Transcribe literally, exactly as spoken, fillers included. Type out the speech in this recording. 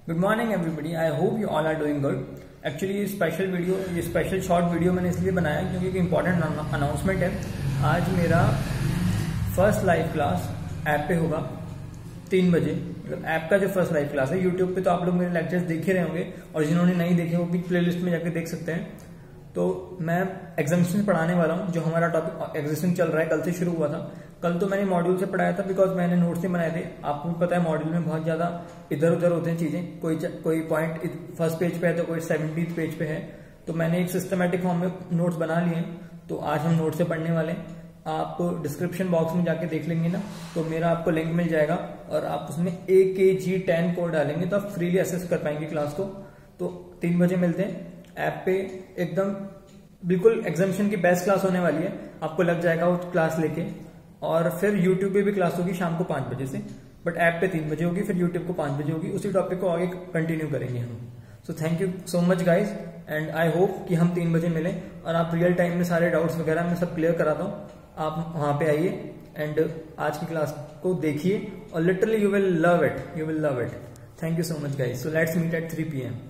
Good morning everybody, I hope you all are doing good. Actually ये special video ये special short video मैंने इसलिए बनाया क्योंकि एक इम्पॉर्टेंट अनाउंसमेंट है। आज मेरा फर्स्ट लाइव क्लास ऐप पे होगा तीन बजे। मतलब ऐप का जो फर्स्ट लाइव क्लास है, यूट्यूब पे तो आप लोग मेरे लेक्चर्स देख ही रहे होंगे और जिन्होंने नहीं देखे वो भी प्लेलिस्ट में जाकर देख सकते हैं। तो मैं एग्जामिनेशन पढ़ाने वाला हूँ। जो हमारा टॉपिक एग्जिस्टिंग चल रहा है, कल से शुरू हुआ था। कल तो मैंने मॉड्यूल से पढ़ाया था बिकॉज मैंने नोट्स नहीं बनाए थे। आपको पता है मॉड्यूल में बहुत ज्यादा इधर उधर होते हैं चीजें, कोई कोई पॉइंट फर्स्ट पेज पे है तो कोई सेवनटीन्थ पेज पे है। तो मैंने एक सिस्टमेटिक फॉर्म में नोट्स बना लिए हैं। तो आज हम नोट से पढ़ने वाले हैं। आप डिस्क्रिप्शन बॉक्स में जाके देख लेंगे ना, तो मेरा आपको लिंक मिल जाएगा और आप उसमें ए के जी टेन कोड डालेंगे तो आप फ्रीली एक्सेस कर पाएंगे क्लास को। तो तीन बजे मिलते हैं ऐप पे। एकदम बिल्कुल एग्जामिनेशन की बेस्ट क्लास होने वाली है, आपको लग जाएगा वो क्लास लेके। और फिर यूट्यूब पे भी क्लास होगी शाम को पांच बजे से, बट ऐप पे तीन बजे होगी, फिर यूट्यूब को पांच बजे होगी। उसी टॉपिक को आगे कंटिन्यू करेंगे हम। So thank you so much guys and I hope कि हम तीन बजे मिलें और आप रियल टाइम में सारे डाउट्स वगैरह मैं सब क्लियर कराता हूँ। आप वहां पे आइए एंड आज की क्लास को देखिए और literally you will love it, you will love it. Thank you so much guys. So let's meet at three P M.